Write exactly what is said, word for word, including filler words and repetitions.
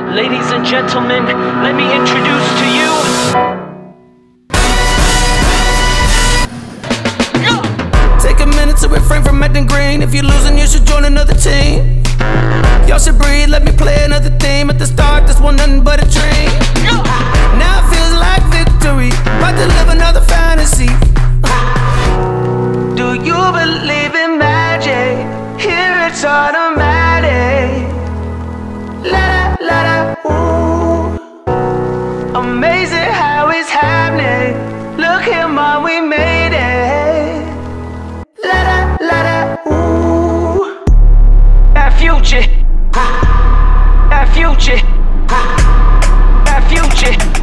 Ladies and gentlemen, let me introduce to you Take a minute to refrain from acting green. If you're losing, you should join another team. Y'all should breathe, let me play another theme. At the start, this one nothing but a dream. Now it feels like victory, about to live another fantasy. Do you believe in magic? Here it's automatic. La da, la da, ooh. Amazing how it's happening. Look here, mom, we made it. La da, la da, ooh. That future, that future, that future.